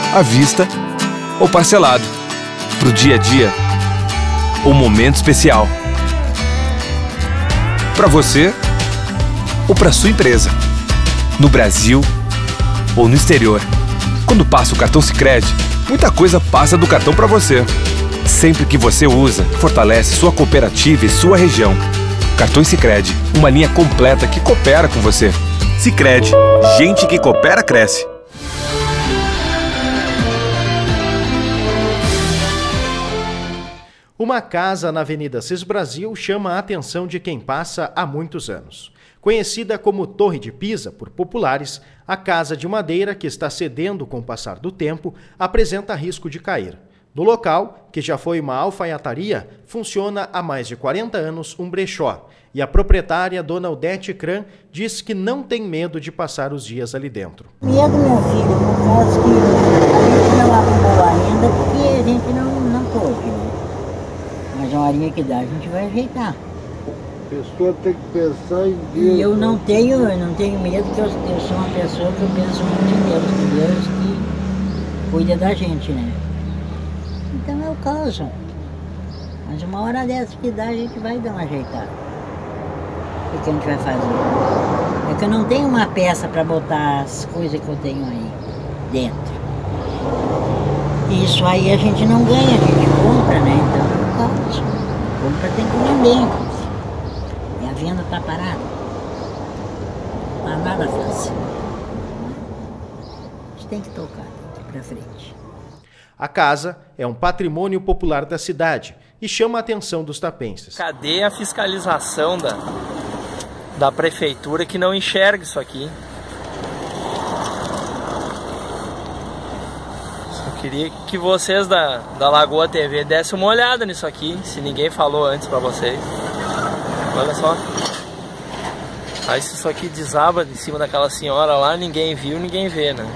à vista ou parcelado, pro dia a dia ou momento especial. Para você ou para sua empresa, no Brasil ou no exterior. Quando passa o cartão Sicredi, muita coisa passa do cartão para você. Sempre que você usa, fortalece sua cooperativa e sua região. Cartões Sicredi, uma linha completa que coopera com você. Sicredi, gente que coopera cresce. Uma casa na Avenida Assis Brasil chama a atenção de quem passa há muitos anos. Conhecida como Torre de Pisa por populares, a casa de madeira, que está cedendo com o passar do tempo, apresenta risco de cair. No local, que já foi uma alfaiataria, funciona há mais de 40 anos um brechó, e a proprietária, dona Odete Cran, diz que não tem medo de passar os dias ali dentro. Medo, meu filho, por causa que a gente não arrumou ainda, porque a gente não pôde, né? Mas uma horinha que dá, a gente vai ajeitar. A pessoa tem que pensar em Deus. E eu não tenho medo, porque eu sou uma pessoa que eu penso muito em Deus que cuida da gente, né? Então é o caso. Mas uma hora dessa que dá, a gente vai dar uma ajeitada. O que a gente vai fazer? É que eu não tenho uma peça para botar as coisas que eu tenho aí dentro. Isso aí a gente não ganha, a gente compra, né? Então é o caso. Compra tem que vender. E a venda está parada. Não há nada fácil. A gente tem que tocar daqui para frente. A casa é um patrimônio popular da cidade e chama a atenção dos tapenses. Cadê a fiscalização da prefeitura que não enxerga isso aqui? Só queria que vocês da Lagoa TV dessem uma olhada nisso aqui, se ninguém falou antes para vocês. Olha só. Aí se isso aqui desaba em cima daquela senhora lá, ninguém viu, ninguém vê, né?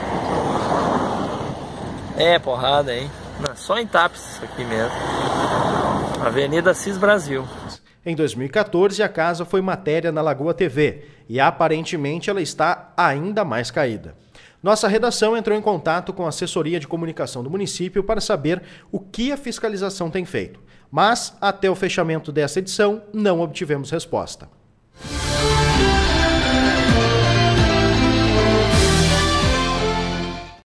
É porrada, hein? Não, só em Tapes isso aqui mesmo. Avenida Assis Brasil. Em 2014, a casa foi matéria na Lagoa TV e aparentemente ela está ainda mais caída. Nossa redação entrou em contato com a assessoria de comunicação do município para saber o que a fiscalização tem feito. Mas, até o fechamento dessa edição, não obtivemos resposta.